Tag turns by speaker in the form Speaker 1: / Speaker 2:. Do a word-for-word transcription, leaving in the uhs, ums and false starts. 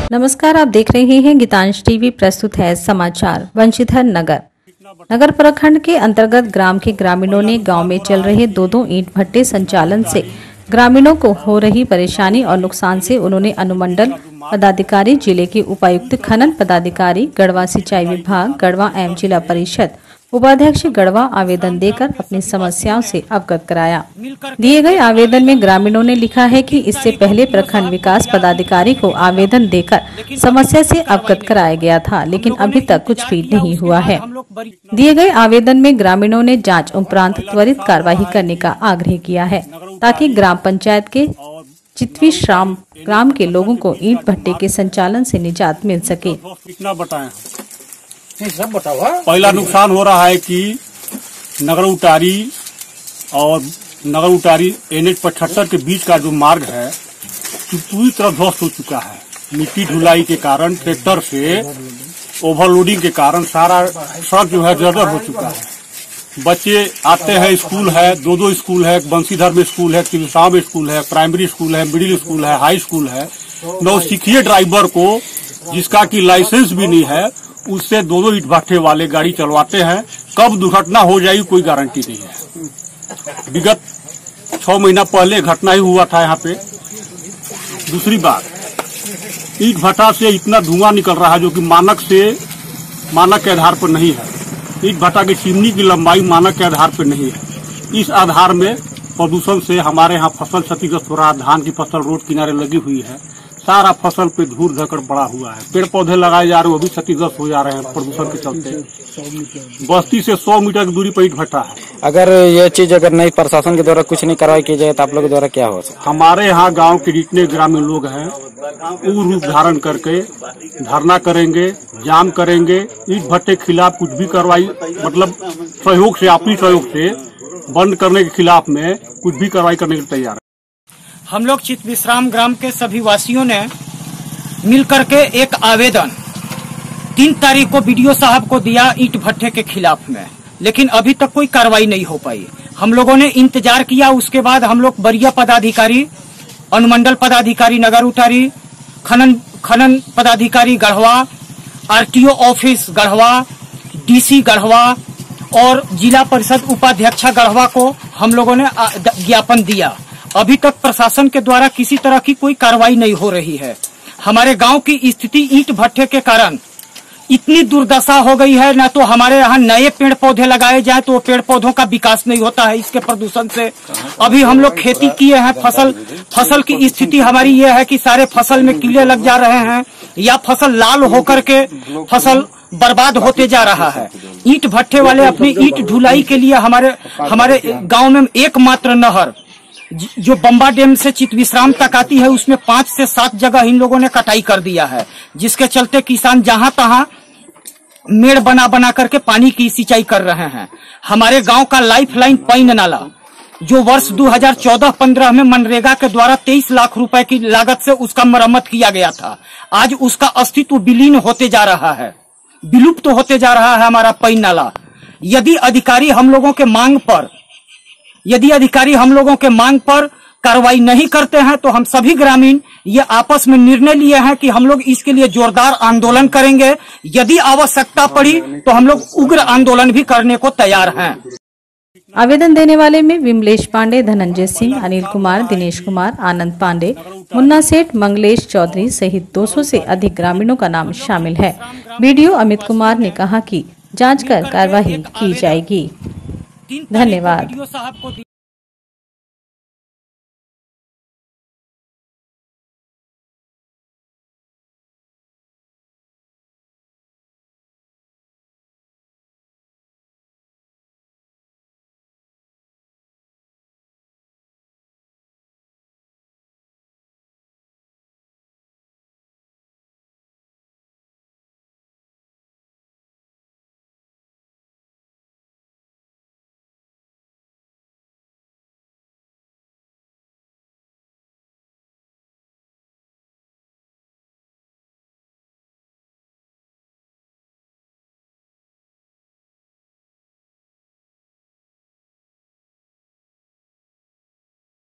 Speaker 1: नमस्कार, आप देख रहे हैं गीतांश टीवी। प्रस्तुत है समाचार। वंशीधर नगर नगर प्रखंड के अंतर्गत ग्राम के ग्रामीणों ने गांव में चल रहे दो दो ईंट भट्टे संचालन से ग्रामीणों को हो रही परेशानी और नुकसान से उन्होंने अनुमंडल पदाधिकारी, जिले के उपायुक्त, खनन पदाधिकारी, गढ़वा सिंचाई विभाग, गढ़वा एवं जिला परिषद उपाध्यक्ष गढ़वा आवेदन देकर अपनी समस्याओं से अवगत कराया। दिए गए आवेदन में ग्रामीणों ने लिखा है कि इससे पहले प्रखंड विकास पदाधिकारी को आवेदन देकर समस्या से अवगत कराया गया था, लेकिन अभी तक कुछ भी नहीं हुआ है। दिए गए आवेदन में ग्रामीणों ने जांच उपरांत त्वरित कार्रवाई करने का आग्रह किया है, ताकि ग्राम पंचायत के चितविश्राम ग्राम के लोगों को ईंट भट्टे के संचालन से निजात मिल सके।
Speaker 2: पहला नुकसान हो रहा है कि नगर उटारी और नगर उटारी एन एच पचहत्तर के बीच का जो मार्ग है पूरी तरह ध्वस्त हो चुका है। मिट्टी ढुलाई के कारण, ट्रैक्टर से ओवरलोडिंग के कारण सारा सड़क जो है जर्जर हो चुका है। बच्चे आते हैं, स्कूल है, दो दो स्कूल है, बंशीधर में स्कूल है, तिलसा में स्कूल है, प्राइमरी स्कूल है, मिडिल स्कूल है, हाई स्कूल है। नौसिखिए ड्राइवर को, जिसका की लाइसेंस भी नहीं है, उससे दो दो ईंट भट्टे वाले गाड़ी चलवाते हैं। कब दुर्घटना हो जाएगी कोई गारंटी नहीं है। विगत छह महीना पहले घटना ही हुआ था यहाँ पे। दूसरी बात, ईंट भट्टा से इतना धुआं निकल रहा है जो कि मानक से मानक के आधार पर नहीं है। ईंट भट्टा की चिमनी की लंबाई मानक के आधार पर नहीं है। इस आधार में प्रदूषण से हमारे यहाँ फसल क्षतिग्रस्त हो रहा है। धान की फसल रोड किनारे लगी हुई है, सारा फसल पे धूल धकड़ पड़ा हुआ है। पेड़ पौधे लगाए जा रहे हैं, वो भी क्षतिग्रस्त हो जा रहे हैं प्रदूषण के चलते। बस्ती से सौ मीटर की दूरी पर ईंट भट्टा है।
Speaker 3: अगर ये चीज अगर नहीं प्रशासन के द्वारा कुछ नहीं कार्रवाई की जाए तो आप लोग के द्वारा क्या हो सकता?
Speaker 2: हमारे यहाँ गांव के जितने ग्रामीण लोग हैं वो रूप धारण करके धरना करेंगे, जाम करेंगे। ईंट भट्टे के खिलाफ कुछ भी कार्रवाई, मतलब सहयोग से, आपसी सहयोग से बंद करने के खिलाफ में कुछ भी कार्रवाई करने के तैयार है।
Speaker 4: हम लोग चितविश्राम ग्राम के सभी वासियों ने मिलकर के एक आवेदन तीन तारीख को बीडीओ साहब को दिया ईंट भट्टे के खिलाफ में, लेकिन अभी तक कोई कार्रवाई नहीं हो पाई। हम लोगों ने इंतजार किया। उसके बाद हम लोग वरीय पदाधिकारी, अनुमंडल पदाधिकारी नगर उटारी, खनन खनन पदाधिकारी Garhwa, RTO office Garhwa, DC Garhwa और जिला परिषद उपाध्यक्षा गढ़वा को हम लोगों ने ज्ञापन दिया। अभी तक प्रशासन के द्वारा किसी तरह की कोई कार्रवाई नहीं हो रही है। हमारे गांव की स्थिति ईंट भट्टे के कारण इतनी दुर्दशा हो गई है, न तो हमारे यहाँ नए पेड़ पौधे लगाए जाए तो पेड़ पौधों का विकास नहीं होता है इसके प्रदूषण से। अभी हम लोग खेती किए हैं, फसल फसल की स्थिति हमारी ये है कि सारे फसल में कीड़े लग जा रहे हैं या फसल लाल होकर के फसल बर्बाद होते जा रहा है। ईंट भट्टे वाले अपनी ईंट ढुलाई के लिए हमारे हमारे गाँव में एकमात्र नहर जो बम्बा डैम से चितविश्राम तक आती है, उसमें पांच से सात जगह इन लोगों ने कटाई कर दिया है, जिसके चलते किसान जहां तहां मेड़ बना बना करके पानी की सिंचाई कर रहे हैं। हमारे गांव का लाइफ लाइन पैन नाला, जो वर्ष दो हज़ार चौदह पंद्रह में मनरेगा के द्वारा तेईस लाख रुपए की लागत से उसका मरम्मत किया गया था, आज उसका अस्तित्व विलीन होते जा रहा है, विलुप्त तो होते जा रहा है हमारा पैन नाला। यदि अधिकारी हम लोगों के मांग पर यदि अधिकारी हम लोगों के मांग पर कार्रवाई नहीं करते हैं तो हम सभी ग्रामीण ये आपस में निर्णय लिए हैं कि हम लोग इसके लिए जोरदार आंदोलन करेंगे। यदि आवश्यकता पड़ी तो हम लोग उग्र आंदोलन भी करने को तैयार हैं।
Speaker 1: आवेदन देने वाले में विमलेश पांडे, धनंजय सिंह, अनिल कुमार, दिनेश कुमार, आनंद पांडे, मुन्ना सेठ, मंगलेश चौधरी सहित दो सौ से अधिक ग्रामीणों का नाम शामिल है। बीडीओ अमित कुमार ने कहा कि जांच कर कार्रवाई की जाएगी। धन्यवाद।